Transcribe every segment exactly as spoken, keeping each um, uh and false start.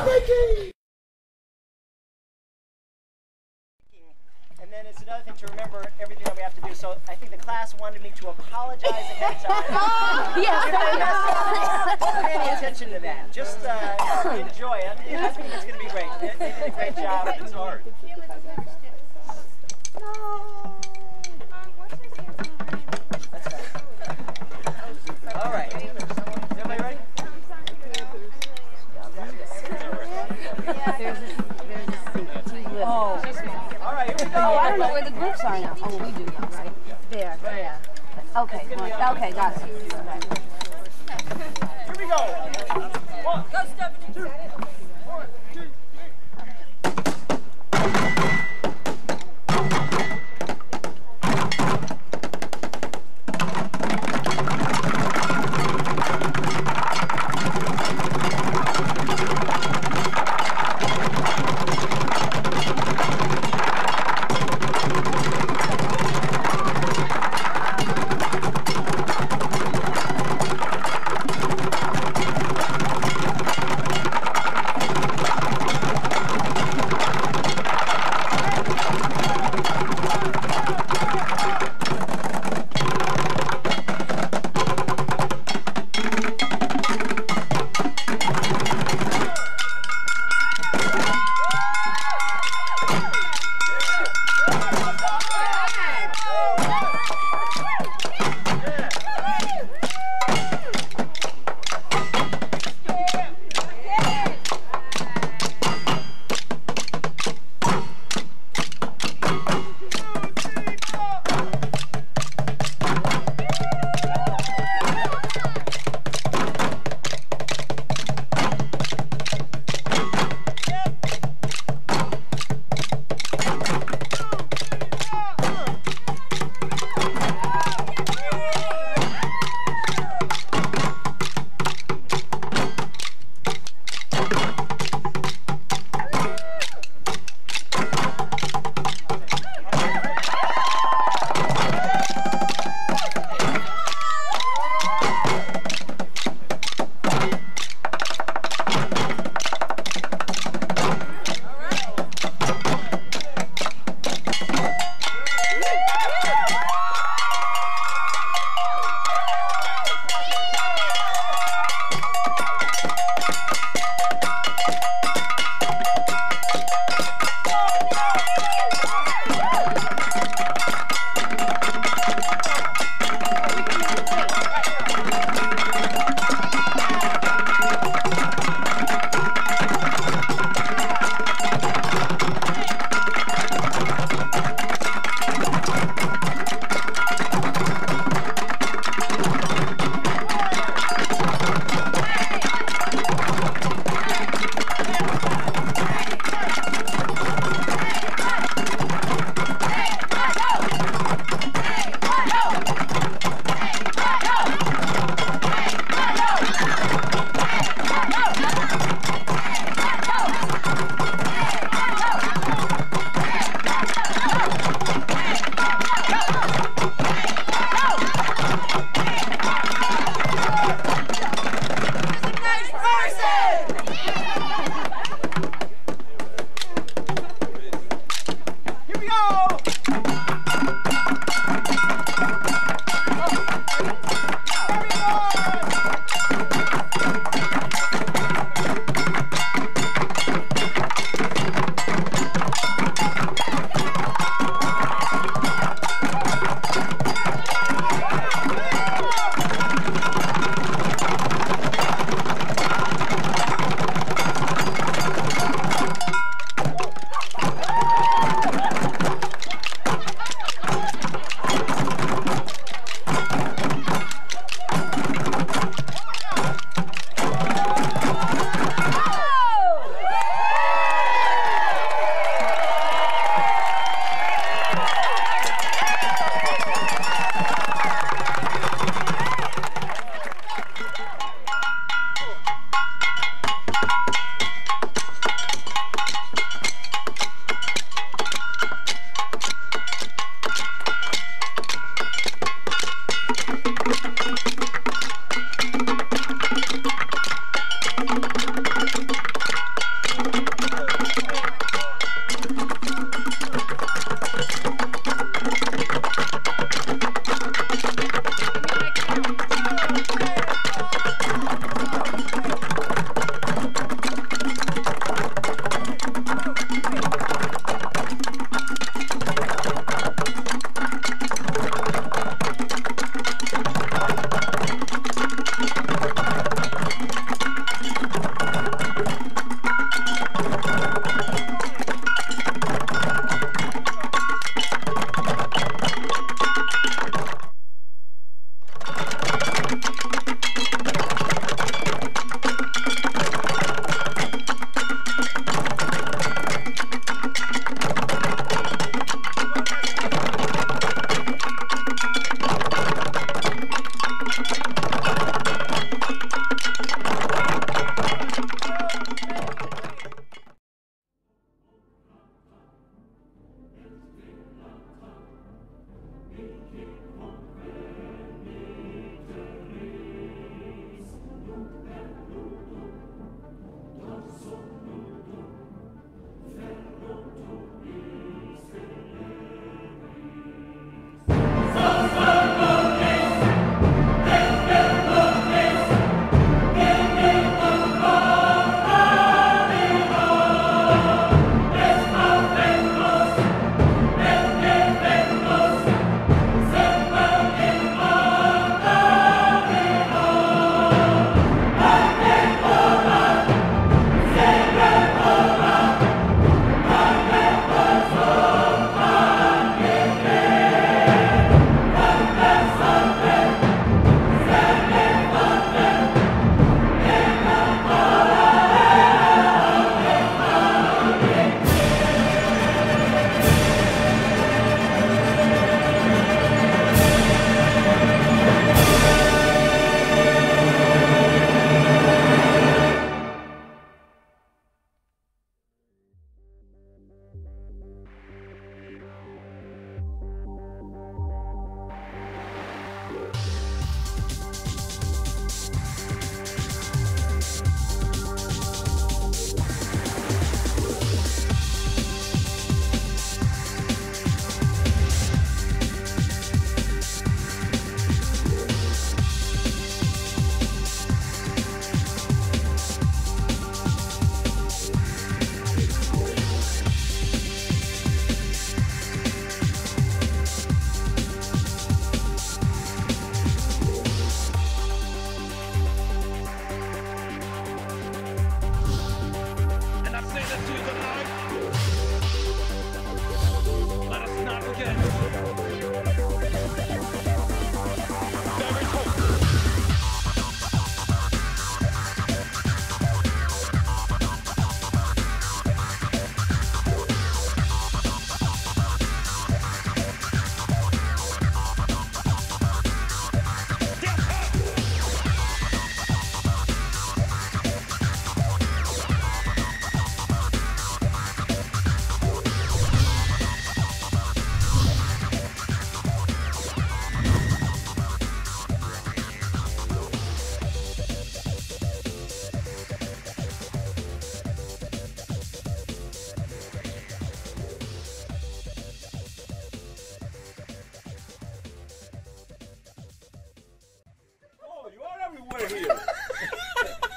And then it's another thing to remember everything that we have to do. So I think the class wanted me to apologize ahead of time. Oh, yes. Don't pay any attention to that. Just uh, enjoy it. I think it's going to be great. They, they did a great job. It's hard. That's fine. All right. Everybody ready? There's a, there's a seat. Oh. All right, here we go. Oh, I don't know where the groups are now. Oh, we do now, right? There. Yeah. Okay. Okay, got it. Here we go. One, go, Stephanie. Two. One, two, three.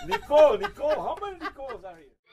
Nicole, Nicole, how many Nicoles are here?